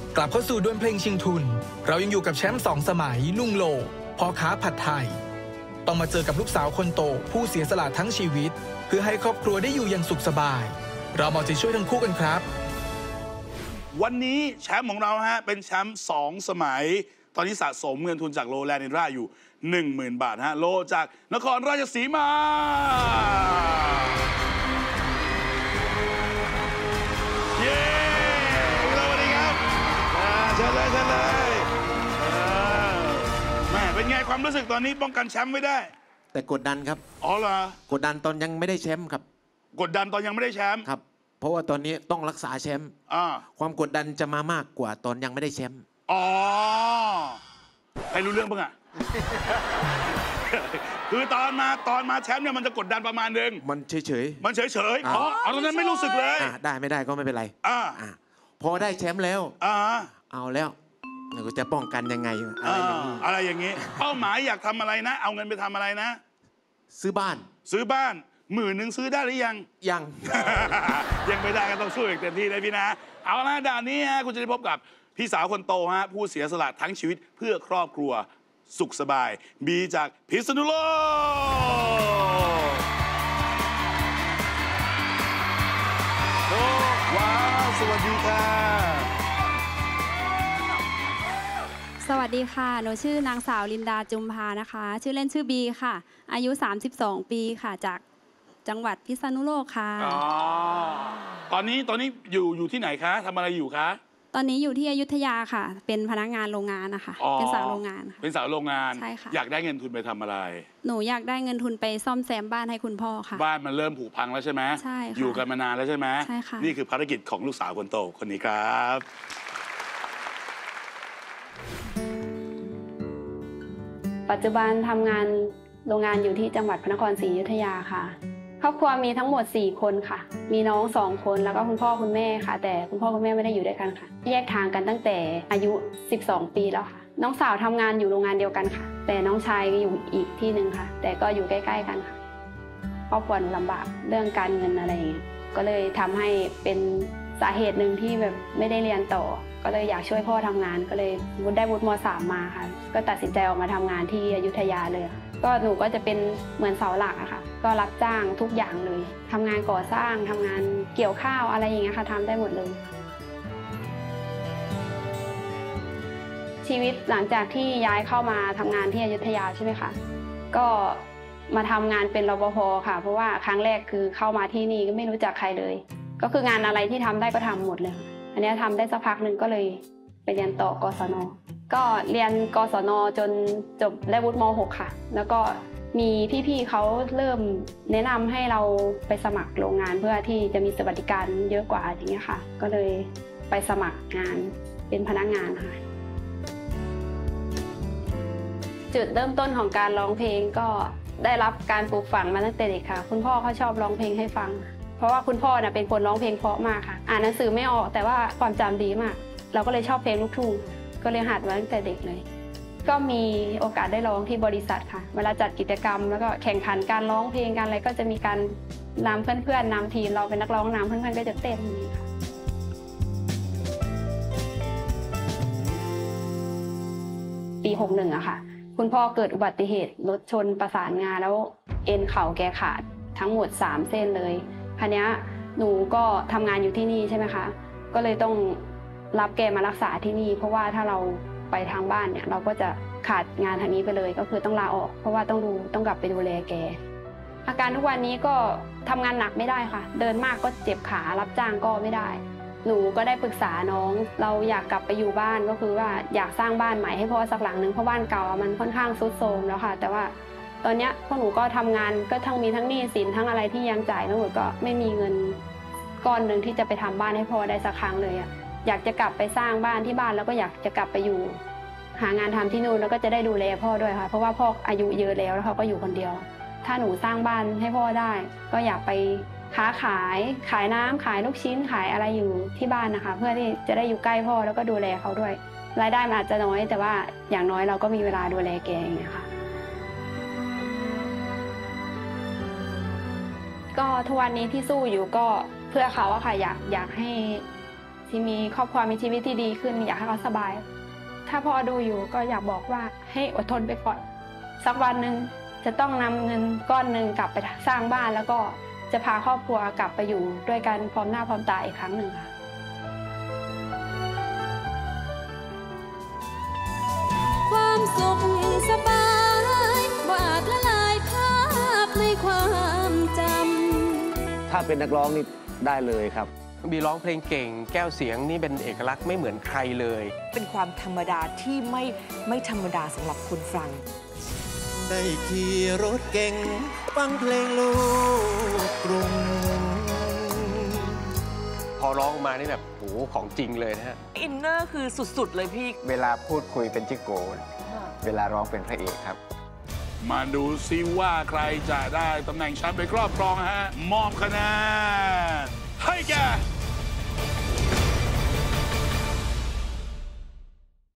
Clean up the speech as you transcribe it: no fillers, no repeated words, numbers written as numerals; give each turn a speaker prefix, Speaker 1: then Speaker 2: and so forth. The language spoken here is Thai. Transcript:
Speaker 1: กลับเข้าสู่ดวลเพลงชิงทุนเรายังอยู่กับแชมป์2 สมัยลุงโลพ่อค้าผัดไทยต้องมาเจอกับลูกสาวคนโตผู้เสียสละทั้งชีวิตเพื่อให้ครอบครัวได้อยู่อย่างสุขสบายเรามาใจช่วยทั้งคู่กันครับ
Speaker 2: วันนี้แชมป์ของเราฮะเป็นแชมป์2 สมัยตอนนี้สะสมเงินทุนจากโลแลนด์อินราอยู่ 10,000 บาทฮะโลจากนครราชสีมาเย้สวัสดีครับเชิญเลยแม่เป็นไงความรู้สึกตอนนี้ป้องกันแชมป์ไม่ได้
Speaker 3: แต่กดดันครับ
Speaker 2: อ๋อเหรอก
Speaker 3: ดดันตอนยังไม่ได้แชมป์ครับ
Speaker 2: กดดันตอนยังไม่ได้แชมป์
Speaker 3: ครับเพราะว่าตอนนี้ต้องรักษาแชมป์ความกดดันจะมามากกว่าตอนยังไม่ได้แชมป์
Speaker 2: อ๋อใครรู้เรื่องบ้างอะ คือตอนมาแชมป์เนี่ยมันจะกดดันประมาณนึง
Speaker 3: มันเฉย
Speaker 2: อ๋อตอนนั้นไม่รู้สึกเลย
Speaker 3: ได้ไม่ได้ก็ไม่เป็นไรพอได้แชมป์แล้วเอาแล้วเราจะป้องกันยังไง
Speaker 2: อะไรอย่างนี้เป้าหมายอยากทำอะไรนะเอาเงินไปทำอะไรนะ
Speaker 3: ซื้อบ้าน
Speaker 2: 10,000ซื้อได้หรือยัง
Speaker 3: ยัง
Speaker 2: ไม่ได้ก็ต้องสู้อีกเต็มที่เลยพี่นะเอาละด่านนี้ฮะคุณจะได้พบกับพี่สาวคนโตฮะผู้เสียสละทั้งชีวิตเพื่อครอบครัวสุขสบายบีจากพิษณุโลกโอ้ว้าวสวัสดีค่ะ
Speaker 4: สวัสดีค่ะหนูชื่อนางสาวลินดาจุมพานะคะชื่อเล่นชื่อบีค่ะอายุ32 ปีค่ะจากจังหวัดพิษณุโลกค่ะ
Speaker 2: ตอนนี้อยู่ที่ไหนคะทำอะไรอยู่คะ
Speaker 4: ตอนนี้อยู่ที่อยุธยาค่ะเป็นพนักงานโรงงานนะคะเป็นสาวโรงงาน
Speaker 2: เป็นสาวโรงงาน
Speaker 4: ใช่ค่ะ
Speaker 2: อยากได้เงินทุนไปทำอะไร
Speaker 4: หนูอยากได้เงินทุนไปซ่อมแซมบ้านให้คุณพ่อค่ะ
Speaker 2: บ้านมันเริ่มผุพังแล้วใช่ไหม
Speaker 4: ใช่ค่ะ
Speaker 2: อยู่กันมานานแล้วใช่ไหม
Speaker 4: ใช่ค่ะ
Speaker 2: นี่คือภารกิจของลูกสาวคนโตคนนี้ครับ
Speaker 4: ปัจจุบันทำงานโรงงานอยู่ที่จังหวัดพระนครศรีอยุธยาค่ะครอบครัวมีทั้งหมด4 คนค่ะมีน้อง2 คนแล้วก็คุณพ่อคุณแม่ค่ะแต่คุณพ่อคุณแม่ไม่ได้อยู่ด้วยกันค่ะแยกทางกันตั้งแต่อายุ12 ปีแล้วค่ะน้องสาวทำงานอยู่โรงงานเดียวกันค่ะแต่น้องชายอยู่อีกที่หนึ่งค่ะแต่ก็อยู่ใกล้ๆกันค่ะครอบครัวลำบากเรื่องการเงินอะไรอย่างเงี้ยก็เลยทำให้เป็นสาเหตุหนึ่งที่แบบไม่ได้เรียนต่อก็เลยอยากช่วยพ่อทำงานก็เลยได้วุฒิม.3 มาค่ะก็ตัดสินใจออกมาทำงานที่อยุธยาเลยก็หนูก็จะเป็นเหมือนเสาหลักอะค่ะก็รับจ้างทุกอย่างเลยทำงานก่อสร้างทำงานเกี่ยวข้าวอะไรอย่างเงี้ยค่ะทำได้หมดเลยชีวิตหลังจากที่ย้ายเข้ามาทำงานที่อยุธยาใช่ไหมคะก็มาทำงานเป็นรปภ.ค่ะเพราะว่าครั้งแรกคือเข้ามาที่นี่ก็ไม่รู้จักใครเลยก็คืองานอะไรที่ทำได้ก็ทำหมดเลยอันนี้ทำได้สักพักหนึ่งก็เลยไปเรียนต่อกศน.ก็เรียนกศน.จนจบได้วุฒิม.6 ค่ะแล้วก็มีพี่ๆเขาเริ่มแนะนำให้เราไปสมัครโรงงานเพื่อที่จะมีสวัสดิการเยอะกว่าอย่างเงี้ยค่ะก็เลยไปสมัครงานเป็นพนักงานค่ะจุดเริ่มต้นของการร้องเพลงก็ได้รับการปลูกฝังมาตั้งแต่เด็กค่ะคุณพ่อเขาชอบร้องเพลงให้ฟังเพราะว่าคุณพ่อเป็นคนร้องเพลงเพราะมากค่ะอ่านหนังสือไม่ออกแต่ว่าความจำดีมากเราก็เลยชอบเพลงลูกทุ่งก็เลยหัดมาตั้งแต่เด็กเลยก็มีโอกาสได้ร้องที่บริษัทค่ะเวลาจัดกิจกรรมแล้วก็แข่งขันการร้องเพลงกันอะไรก็จะมีการนำเพื่อนๆนำทีมเราเป็นนักร้องนำเพื่อนๆก็จะเต้นค่ะปี61อะค่ะคุณพ่อเกิดอุบัติเหตุรถชนประสานงาแล้วเอ็นเข่าแกขาดทั้งหมด3 เส้นเลยคราวนี้หนูก็ทำงานอยู่ที่นี่ใช่ไหมคะก็เลยต้องรับแกมารักษาที่นี่เพราะว่าถ้าเราไปทางบ้านเนี่ยเราก็จะขาดงานทางนี้ไปเลยก็คือต้องลาออกเพราะว่าต้องกลับไปดูแลแกอาการทุกวันนี้ก็ทำงานหนักไม่ได้ค่ะเดินมากก็เจ็บขารับจ้างก็ไม่ได้หนูก็ได้ปรึกษาน้องเราอยากกลับไปอยู่บ้านก็คือว่าอยากสร้างบ้านใหม่ให้พ่อสักหลังนึงเพราะบ้านเก่ามันค่อนข้างทรุดโทรมแล้วค่ะแต่ว่าตอนนี้พวกหนูก็ทำงานก็ทั้งมีทั้งหนี้สินทั้งอะไรที่ยังจ่ายทั้งหมดก็ไม่มีเงินก้อนหนึ่งที่จะไปทำบ้านให้พ่อได้สักครั้งเลยอยากจะกลับไปสร้างบ้านที่บ้านแล้วก็อยากจะกลับไปอยู่หางานทำที่นู่นแล้วก็จะได้ดูแลพ่อด้วยค่ะเพราะว่าพ่ออายุเยอะแล้วเขาก็อยู่คนเดียวถ้าหนูสร้างบ้านให้พ่อได้ก็อยากไปค้าขายน้ำขายลูกชิ้นขายอะไรอยู่ที่บ้านนะคะเพื่อที่จะได้อยู่ใกล้พ่อแล้วก็ดูแลเขาด้วยรายได้มันอาจจะน้อยแต่ว่าอย่างน้อยเราก็มีเวลาดูแลแกอย่างเงี้ยค่ะก็ทุกวันนี้ที่สู้อยู่ก็เพื่อเขาอะค่ะอยากให้ที่มีครอบครัวมีชีวิตที่ดีขึ้นอยากให้เขาสบายถ้าพ่อดูอยู่ก็อยากบอกว่าให้อดทนไปก่อนสักวันหนึ่งจะต้องนำเงินก้อนหนึ่งกลับไปสร้างบ้านแล้วก็จะพาครอบครัวกลับไปอยู่ด้วยกันพร้อมหน้าพร้อมตาอีกครั้งหนึ่งค่ะ
Speaker 5: ความสุขสบายบาดละลายภาพในความจำ
Speaker 6: ถ้าเป็นนักร้องนี่ได้เลยครับ
Speaker 7: บีร้องเพลงเก่งแก้วเสียงนี่เป็นเอกลักษณ์ไม่เหมือนใครเลย
Speaker 8: เป็นความธรรมดาที่ไม่ธรรมดาสำหรับคนฟัง
Speaker 3: ได้ขี่รถเก่งฟังเพลงลูกกรุง
Speaker 7: พอร้องมานี่แบบโหของจริงเลยนะฮะ
Speaker 8: อินเนอร์คือสุดๆเลยพี่
Speaker 6: เวลาพูดคุยเป็นจิโก้เวลาร้องเป็นพระเอกครับ
Speaker 2: มาดูซิว่าใครจะได้ตำแหน่งแชมป์ไปครอบครองฮะมอบคะแนนให้แก่